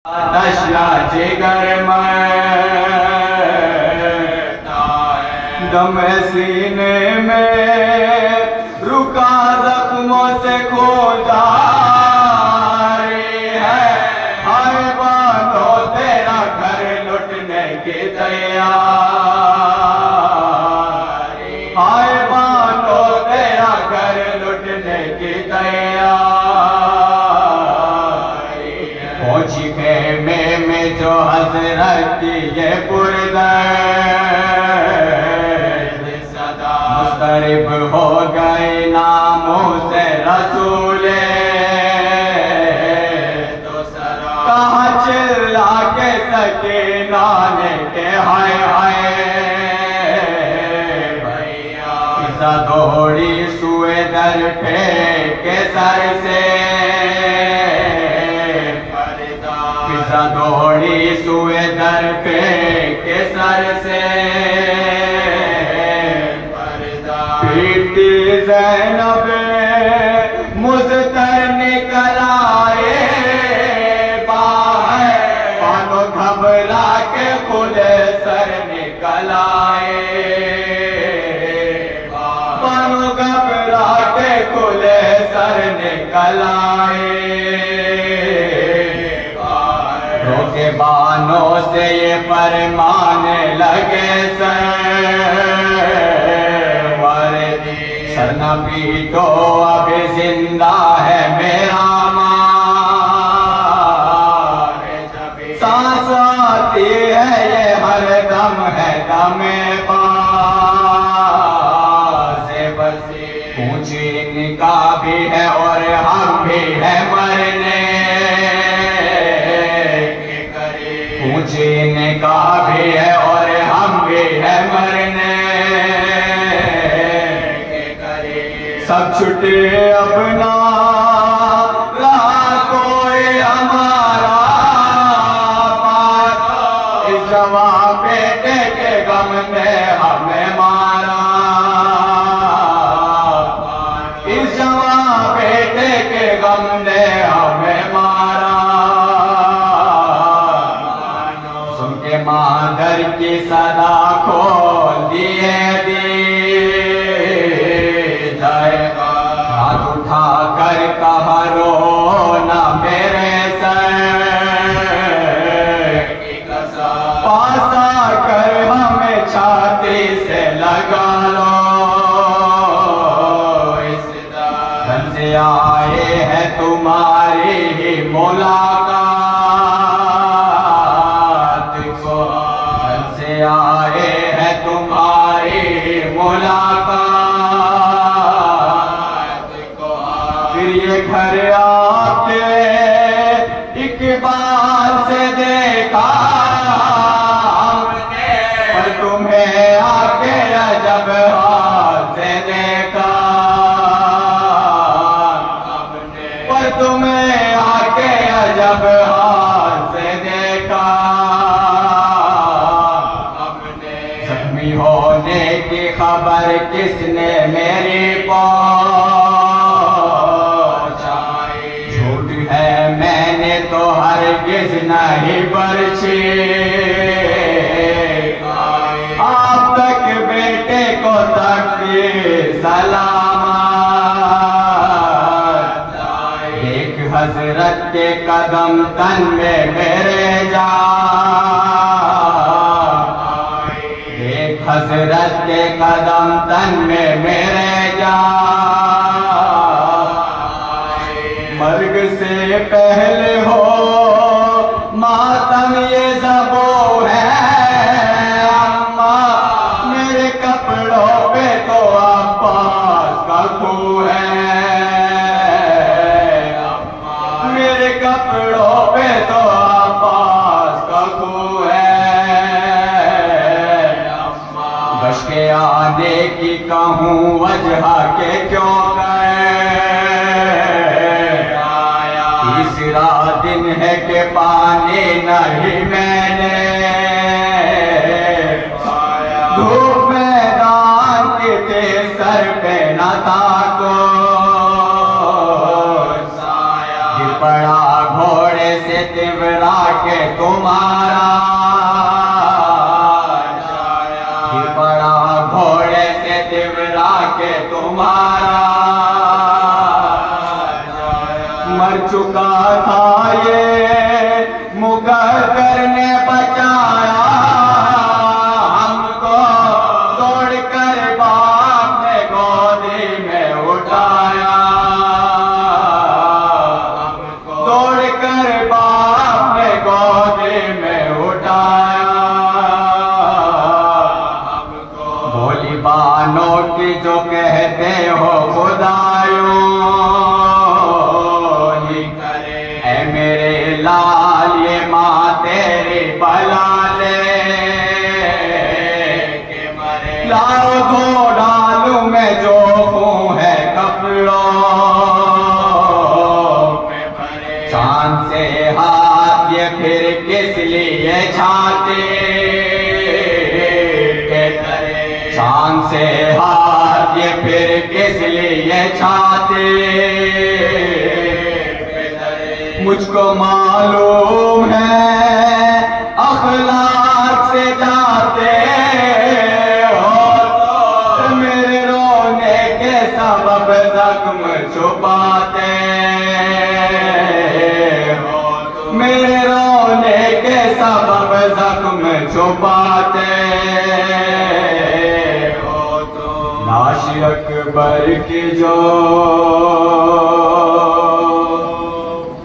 नशा जिगर में दम सीने में रुका जख्मों से खोजा है। हाय बानो तेरा घर लुटने की तैयार, हाय बानो तेरा घर लुटने की तैयार। पहुंची खेमे में जो हजरत की ये बुर्द मुस्तरिब हो गए नामों से रसूले। तो कहाँ चिल्ला के सकीना ने के हाय हाय भैया दौड़ी सुए दर पे के सर से, दौड़ी सुए दर पे के सर से। पीटी ज़ैनब मुज़तर निकल आए बाहर, पानो घबरा के खुले सर निकल आए, पानो घबरा के खुले सर निकल आए। रोके बानों से ये फरमाने लगे सर न पीटो अभी जिंदा है मेरा मां, सांस आती है ये हर दम है दमे से बसी। ऊंची निकाह भी है और हम भी है मरने, ऊंची निकाह भी है और हम भी है मरने। सब छुटे अपना रहा कोई हमारा पास, इस जवां बेटे के गम ने हमें मारा, इस जवां बेटे के गम ने हमें मारा। सुन के मादर की सदा खोल दिए हाथ उठा कर कहा रो ना मेरे सर, पास आकर हमें छाती से लगा लो। इस धन से आए हैं तुम्हारी ही मुलाकात को, धन से आए हैं तुम्हारी ही मुलाकात। ये घर आके एक बार से देखा हमने, पर तुम्हें आके अजब हाल से देखा हमने, पर तुम्हें आके अजब हाल से देखा हमने। जख्मी होने की खबर किसने मेरी तो हरगिज़ नहीं बरछी, आप तक बेटे को तक सलामत। एक हजरत के कदम तन में मेरे जा, एक हजरत के कदम तन में मेरे जा। मर्ग से पहले हो मातम ये ज़बो है अम्मा, मेरे कपड़ों पे तो अब्बास का खू है अम्मा, मेरे कपड़ों पे तो अब्बास का खू है अम्मा। बच के आने की कहूँ वजह के क्यों दिन है कि पानी नहीं मैंने धूप मैदान के थे सर पे न था को गिर पड़ा घोड़े से तिवरा के तुम्हारा ये बड़ा घोड़े से तिवरा के तुम्हारा मर चुका था ये मुकद्दर ने बचाया हमको तोड़कर बाप ने गोदी में उठाया तोड़कर बाप ने गोदी में उठाया भोली बानों की जो कहते हो खुदायों मेरे लाल ये माँ तेरी बला ले लाओ धो डालू मैं जो खून है कपड़ों में भरे चांद से हाथ ये फिर किस लिए छाते चांद से हाथ ये फिर किस लिए छाते मुझको मालूम है अखलाक से जाते हो तो मेरे रोने के सबब जख्म छुपाते हो मेरे रोने के सबब जख्म छुपाते हो लाश अकबर की जो